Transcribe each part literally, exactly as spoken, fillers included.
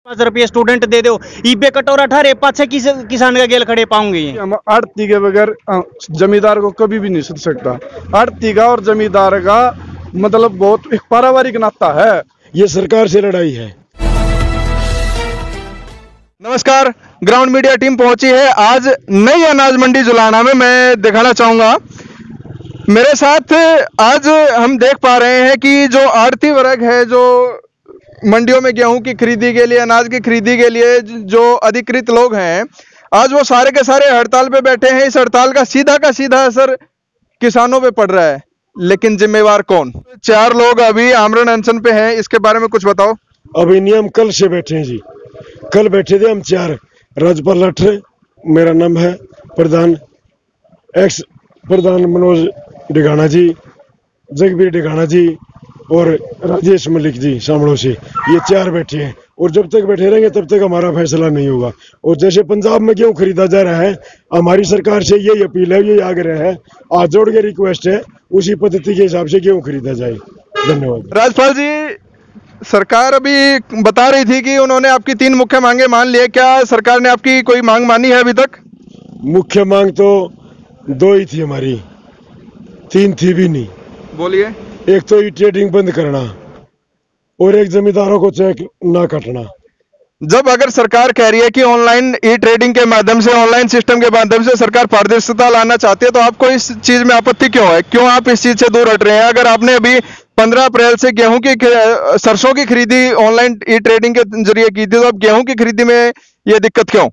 पाँच रुपये student they दो ईबे कटोरा ठहरे पाछे किस किसान का गेल खड़े पाऊंगे। हम आड़ती के बगैर जमींदार को कभी भी नहीं सुन सकता। आड़ती का और जमींदार का मतलब बहुत एक पारिवारिक नाता है। ये सरकार से लड़ाई है। नमस्कार, ग्राउंड मीडिया टीम पहुंची है आज नई अनाज मंडी जुलाना में। मैं दिखाना चाहूंगा मेरे साथ आज हम देख पा रहे हैं कि जो आड़ती वर्ग है, जो मंडियों में गेहूं की खरीदी के लिए, अनाज की खरीदी के लिए जो अधिकृत लोग हैं, आज वो सारे के सारे हड़ताल पे बैठे हैं। इस हड़ताल का सीधा का सीधा असर किसानों पे पड़ रहा है, लेकिन जिम्मेवार कौन? चार लोग अभी आमरण अनशन पे हैं, इसके बारे में कुछ बताओ। अभी नियम कल से बैठे हैं जी, कल बैठे थे हम चार। राजपाल लठरे मेरा नाम है, प्रधान एक्स प्रधान मनोज डिगाना जी, जगबीर डिगाना जी और राजेश मलिक जी शामलों से, ये चार बैठे हैं। और जब तक बैठे रहेंगे तब तक हमारा फैसला नहीं होगा। और जैसे पंजाब में गेहूं खरीदा जा रहा है, हमारी सरकार से यही अपील है, यही आग्रह है, आज जोड़ के रिक्वेस्ट है, उसी पद्धति के हिसाब से गेहूं खरीदा जाए। धन्यवाद। राजपाल जी, सरकार अभी बता रही थी कि उन्होंने आपकी तीन मुख्य मांगे मान लिए, क्या सरकार ने आपकी कोई मांग मानी है अभी तक? मुख्य मांग तो दो ही थी हमारी, तीन थी भी नहीं। बोलिए। एक तो ई ट्रेडिंग बंद करना और एक जमींदारों को चेक ना काटना। जब अगर सरकार कह रही है कि ऑनलाइन ई ट्रेडिंग के माध्यम से, ऑनलाइन सिस्टम के माध्यम से सरकार पारदर्शिता लाना चाहती है, तो आपको इस चीज में आपत्ति क्यों है? क्यों आप इस चीज से दूर हट रहे हैं? अगर आपने अभी पंद्रह अप्रैल से गेहूं की सरसों की खरीदी ऑनलाइन ई ट्रेडिंग के जरिए की थी, तो अब गेहूं की खरीदी में ये दिक्कत क्यों?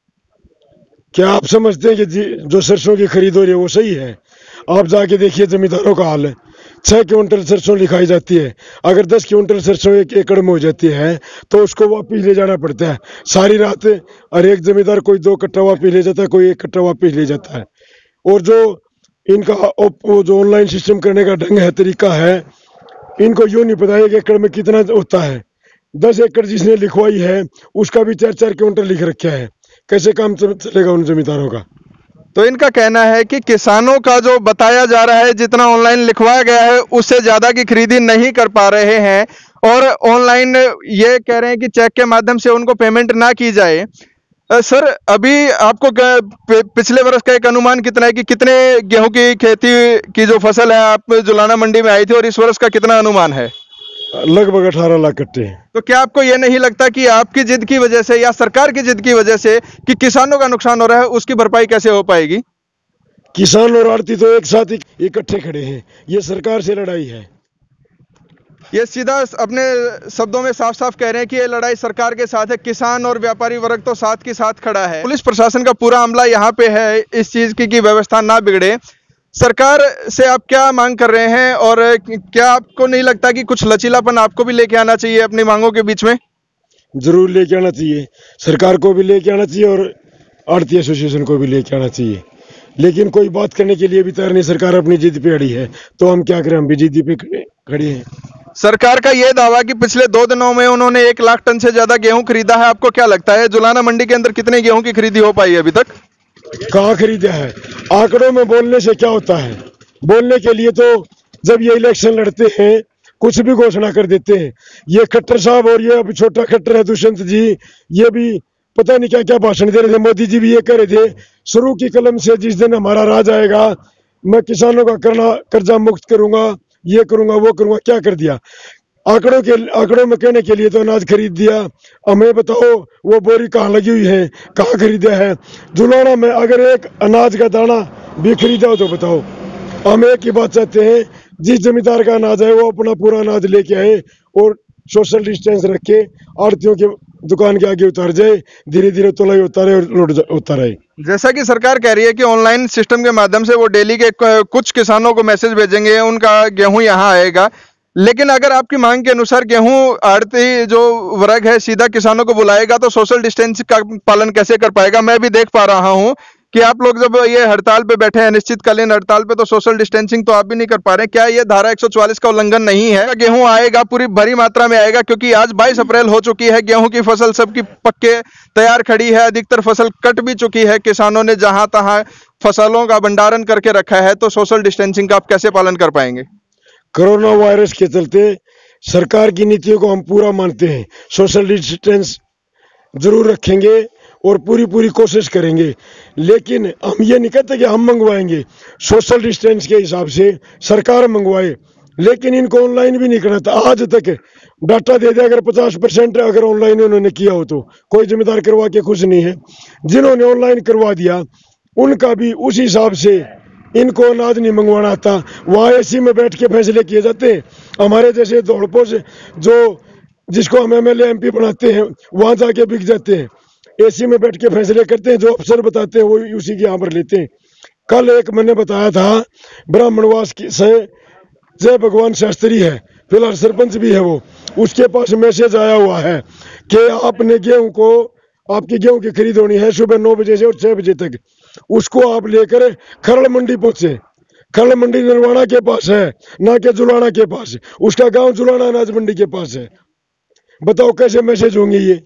क्या आप समझते हैं कि जो सरसों की खरीद हो रही है वो सही है? आप जाके देखिए जमींदारों का हाल है। छह क्विंटल सरसों लिखाई जाती है, अगर दस क्विंटल सरसों एक एकड़ में हो जाती है तो उसको वापिस ले जाना पड़ता है सारी रात। और एक जमींदार कोई दो कट्टा वापिस ले जाता है, कोई एक कट्टा वापिस ले जाता है। और जो इनका वो जो ऑनलाइन सिस्टम करने का ढंग है, तरीका है, इनको यूं नहीं पता एक एकड़ में कितना होता है। दस एकड़ जिसने लिखवाई है उसका भी चार चार क्विंटल लिख रखा है। कैसे काम चलेगा उन जमींदारों का? तो इनका कहना है कि किसानों का जो बताया जा रहा है, जितना ऑनलाइन लिखवाया गया है, उससे ज्यादा की खरीदी नहीं कर पा रहे हैं। और ऑनलाइन ये कह रहे हैं कि चेक के माध्यम से उनको पेमेंट ना की जाए। सर, अभी आपको पिछले वर्ष का एक अनुमान कितना है कि कितने गेहूं की खेती की जो फसल है आप जुलाना मंडी में आई थी, और इस वर्ष का कितना अनुमान है? लगभग अठारह लाख कट्टे। तो क्या आपको यह नहीं लगता कि आपकी जिद की वजह से या सरकार की जिद की वजह से कि किसानों का नुकसान हो रहा है, उसकी भरपाई कैसे हो पाएगी? किसान और आड़ती तो एक साथ इकट्ठे खड़े हैं, ये सरकार से लड़ाई है। ये सीधा अपने शब्दों में साफ साफ कह रहे हैं कि ये लड़ाई सरकार के साथ है। किसान और व्यापारी वर्ग तो साथ के साथ खड़ा है। पुलिस प्रशासन का पूरा अमला यहाँ पे है इस चीज की कि व्यवस्था ना बिगड़े। सरकार से आप क्या मांग कर रहे हैं, और क्या आपको नहीं लगता कि कुछ लचीलापन आपको भी लेके आना चाहिए अपनी मांगों के बीच में? जरूर लेके आना चाहिए, सरकार को भी लेके आना चाहिए और आड़ती एसोसिएशन को भी लेके आना चाहिए। लेकिन कोई बात करने के लिए भी तैयार नहीं। सरकार अपनी जिद पे अड़ी है, तो हम क्या करें, हम भी जिद पे खड़े हैं। सरकार का यह दावा कि पिछले दो दिनों में उन्होंने एक लाख टन से ज्यादा गेहूं खरीदा है। आपको क्या लगता है जुलाना मंडी के अंदर कितने गेहूं की खरीदी हो पाई है अभी तक? कहाँ खरीदा है? आंकड़ों में बोलने से क्या होता है? बोलने के लिए तो जब ये इलेक्शन लड़ते हैं कुछ भी घोषणा कर देते हैं। ये खट्टर साहब और ये अभी छोटा खट्टर है दुष्यंत जी, ये भी पता नहीं क्या क्या भाषण दे रहे थे। मोदी जी भी ये कह रहे थे शुरू की कलम से जिस दिन हमारा राज आएगा मैं किसानों का करना कर्जा मुक्त करूंगा, ये करूंगा वो करूंगा। क्या कर दिया? आंकड़ों के आंकड़ों में कहने के लिए तो अनाज खरीद दिया। हमें बताओ वो बोरी कहाँ लगी हुई है, कहाँ खरीदा है? जुलाना में अगर एक अनाज का दाना भी खरीदा हो तो बताओ। हम एक ही बात चाहते हैं, जिस जमींदार का अनाज है वो अपना पूरा अनाज लेके आए और सोशल डिस्टेंस रख के आड़तियों के दुकान के आगे उतार जाए, धीरे धीरे तोलाई उतारे और लोड उतार आए। जैसा कि सरकार कह रही है कि ऑनलाइन सिस्टम के माध्यम से वो डेली के कुछ किसानों को मैसेज भेजेंगे, उनका गेहूं यहाँ आएगा। लेकिन अगर आपकी मांग के अनुसार गेहूं आड़ती जो वर्ग है सीधा किसानों को बुलाएगा, तो सोशल डिस्टेंस का पालन कैसे कर पाएगा? मैं भी देख पा रहा हूं कि आप लोग जब ये हड़ताल पे बैठे हैं, अनिश्चितकालीन हड़ताल पे, तो सोशल डिस्टेंसिंग तो आप भी नहीं कर पा रहे। क्या ये धारा एक सौ चौवालीस का उल्लंघन नहीं है? गेहूं आएगा, पूरी भरी मात्रा में आएगा, क्योंकि आज बाईस अप्रैल हो चुकी है। गेहूं की फसल सबकी पक्के तैयार खड़ी है, अधिकतर फसल कट भी चुकी है। किसानों ने जहां तहां फसलों का भंडारण करके रखा है, तो सोशल डिस्टेंसिंग का आप कैसे पालन कर पाएंगे? कोरोना वायरस के चलते सरकार की नीतियों को हम पूरा मानते हैं। सोशल डिस्टेंस जरूर रखेंगे और पूरी पूरी कोशिश करेंगे। लेकिन हम ये नहीं कहते कि हम मंगवाएंगे, सोशल डिस्टेंस के हिसाब से सरकार मंगवाए, लेकिन इनको ऑनलाइन भी नहीं करना था। आज तक डाटा दे दिया, अगर पचास परसेंट अगर ऑनलाइन उन्होंने किया हो तो कोई जिम्मेदार करवा के खुश नहीं है। जिन्होंने ऑनलाइन करवा दिया उनका भी उस हिसाब से इनको अनाज नहीं मंगवाना आता। वहाँ एसी में बैठ के फैसले किए जाते हैं। हमारे जैसे दौड़पोश जो जिसको हम M L A M P बनाते हैं वहाँ जाके बिक जाते हैं, एसी में बैठ के फैसले करते हैं, जो अफसर बताते हैं वो उसी के यहाँ पर लेते हैं। कल एक मैंने बताया था ब्राह्मणवास की से जय भगवान शास्त्री है, फिलहाल सरपंच भी है, वो उसके पास मैसेज आया हुआ है कि आपने गेहूं को, आपकी गेहूं की खरीद होनी है सुबह नौ बजे से और छह बजे तक, उसको आप लेकर खरड़ मंडी पहुंचे। खरड़ मंडी नरवाना के पास है, ना के जुलाना के पास। उसका गांव जुलाना अनाज मंडी के पास है। बताओ कैसे मैसेज होंगे ये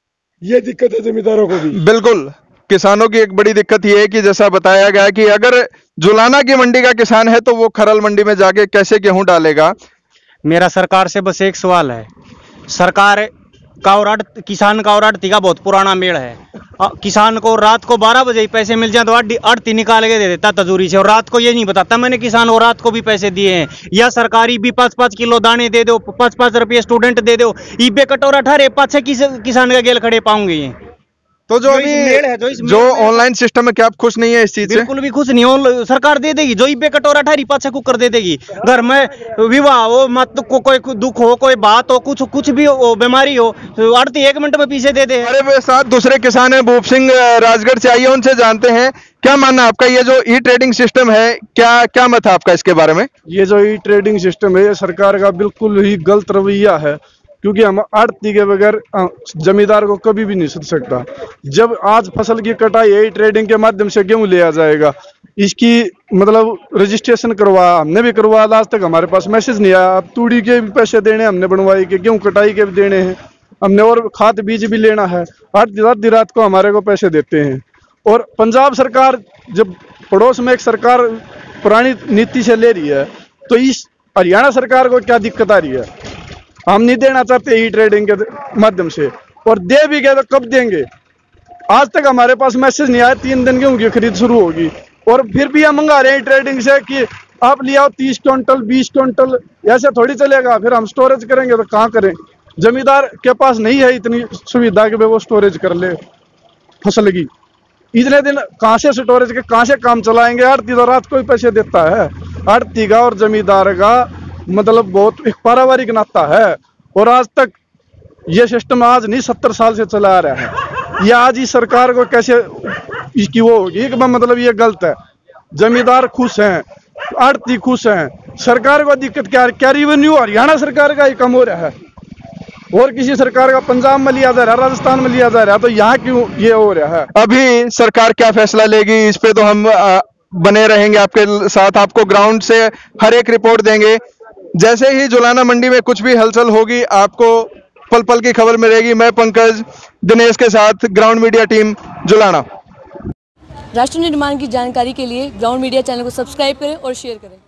ये दिक्कत है जमींदारों को भी। बिल्कुल, किसानों की एक बड़ी दिक्कत ये है कि जैसा बताया गया कि अगर जुलाना की मंडी का किसान है तो वो खरल मंडी में जाके कैसे गेहूं डालेगा। मेरा सरकार से बस एक सवाल है, सरकार का और आड़- किसान का और आड़ती का बहुत पुराना मेल है। अ, किसान को रात को बारह बजे ही पैसे मिल जाए तो आड़- आड़ती निकाल के दे देता तजूरी से, और रात को ये नहीं बताता मैंने किसान और रात को भी पैसे दिए हैं। या सरकारी भी पाँच पाँच किलो दाने दे दो, पाँच पाँच रुपये स्टूडेंट दे दो, ईबे कटोरा ठहरे पाछे किस किसान का गेल खड़े पाऊंगे ये। तो जो जो इस मेल है, अभी जो इस जो मेल में- ऑनलाइन सिस्टम है, क्या आप खुश नहीं है इस चीज से? बिल्कुल भी खुश नहीं हो। सरकार दे देगी, जो इबे कटोरा ठहरी पाछे कुकर दे देगी। घर में विवाह हो, मत को कोई दुख हो, कोई बात हो, कुछ कुछ भी हो, बीमारी हो, आड़ती एक मिनट में पीछे दे दे। हमारे साथ दूसरे किसान हैं, भूप सिंह अ, राजगढ़ से आइए, उनसे जानते हैं क्या मानना है आपका। ये जो ई ट्रेडिंग सिस्टम है, क्या क्या मत है आपका इसके बारे में? ये जो ई ट्रेडिंग सिस्टम है ये सरकार का बिल्कुल ही गलत रवैया है, क्योंकि हम आड़ती के बगैर अ, जमींदार को कभी भी नहीं सुध सकता। जब आज फसल की कटाई ई ट्रेडिंग के माध्यम से गेहूं लिया जाएगा, इसकी मतलब रजिस्ट्रेशन करवा हमने भी करवाया, आज तक हमारे पास मैसेज नहीं आया। अब तूड़ी के भी पैसे देने हमने बनवाई के, गेहूं कटाई के भी देने हैं हमने, और खाद बीज भी लेना है। आधी आधी रात को हमारे को पैसे देते हैं। और पंजाब सरकार जब पड़ोस में एक सरकार पुरानी नीति से ले रही है, तो इस हरियाणा सरकार को क्या दिक्कत आ रही है? हम नहीं देना चाहते ई ट्रेडिंग के माध्यम से, और दे भी गए तो कब देंगे? आज तक हमारे पास मैसेज नहीं आया। तीन दिन गेहूं की खरीद शुरू होगी और फिर भी हम मंगा रहे हैं ट्रेडिंग से कि आप ले आओ तीस क्विंटल बीस क्विंटल। ऐसे थोड़ी चलेगा, फिर हम स्टोरेज करेंगे तो कहाँ करें? जमींदार के पास नहीं है इतनी सुविधा कि वो स्टोरेज कर ले फसल की। इतने दिन कहाँ से स्टोरेज के कहाँ से काम चलाएंगे? आड़ती तो रात को ही पैसे देता है। आड़ती का और जमींदार का मतलब बहुत एक पारिवारिक नाता है, और आज तक ये सिस्टम आज नहीं सत्तर साल से चला आ रहा है। ये आज ही सरकार को कैसे इसकी वो होगी कि मतलब ये गलत है। जमींदार खुश हैं, आड़ती खुश हैं, सरकार को दिक्कत क्या? क्या रिवेन्यू हरियाणा सरकार का ही कम हो रहा है और किसी सरकार का पंजाब में लिया जा रहा है, राजस्थान में लिया जा रहा है, तो यहाँ क्यों ये हो रहा है? अभी सरकार क्या फैसला लेगी इस पे तो हम अ, बने रहेंगे आपके साथ, आपको ग्राउंड से हर एक रिपोर्ट देंगे। जैसे ही जुलाना मंडी में कुछ भी हलचल होगी आपको पल पल की खबर मिलेगी। मैं पंकज दिनेश के साथ, ग्राउंड मीडिया टीम, जुलाना। राष्ट्र निर्माण की जानकारी के लिए ग्राउंड मीडिया चैनल को सब्सक्राइब करें और शेयर करें।